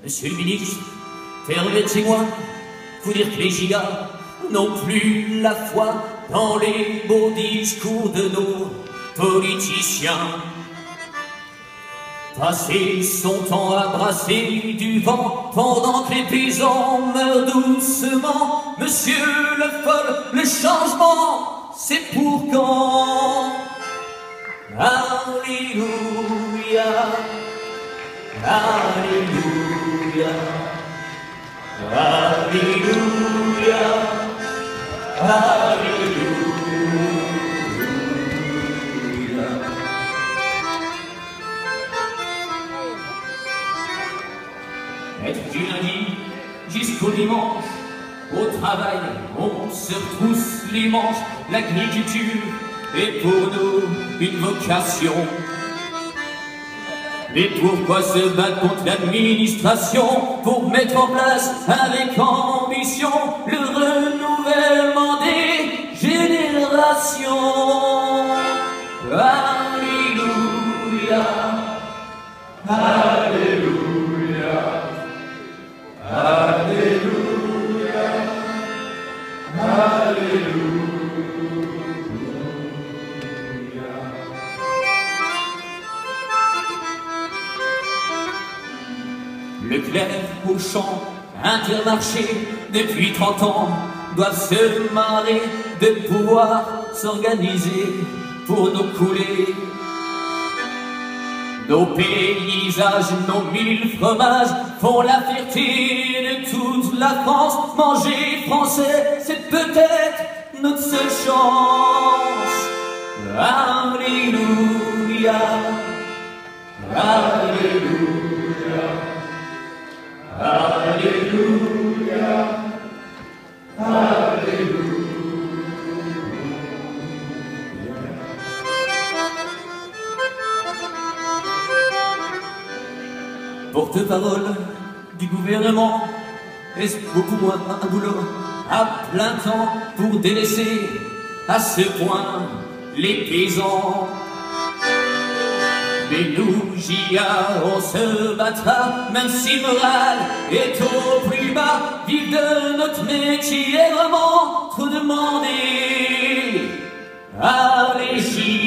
Monsieur le ministre, permettez-moi vous dire que les gigas n'ont plus la foi dans les beaux discours de nos politiciens. Passer son temps à brasser du vent pendant que les paysans meurent doucement. Monsieur Le Foll, le changement, c'est pour quand? Alléluia, Alléluia, Alléluia, Alléluia. Être du lundi jusqu'au dimanche, au travail, on se retrousse les manches. L'agriculture est pour nous une vocation. Mais pourquoi se battre contre l'administration pour mettre en place avec ambition le renouvellement des générations? Alléluia, Alléluia, Alléluia, Alléluia. Leclerc, Auchan, Intermarché, depuis 30 ans, doivent se marrer de pouvoir s'organiser pour nous couler. Nos paysages, nos 1000 fromages font la fierté de toute la France. Manger français, c'est peut-être notre seule chance. Alléluia, Alléluia, Alléluia, Alléluia. Porte-parole du gouvernement, est-ce beaucoup moins un boulot à plein temps pour délaisser à ce point les paysans? Mais nous, JA, on se battra, même si le moral est au plus bas. Vivre de notre métier est vraiment trop demandé. Allez, JA.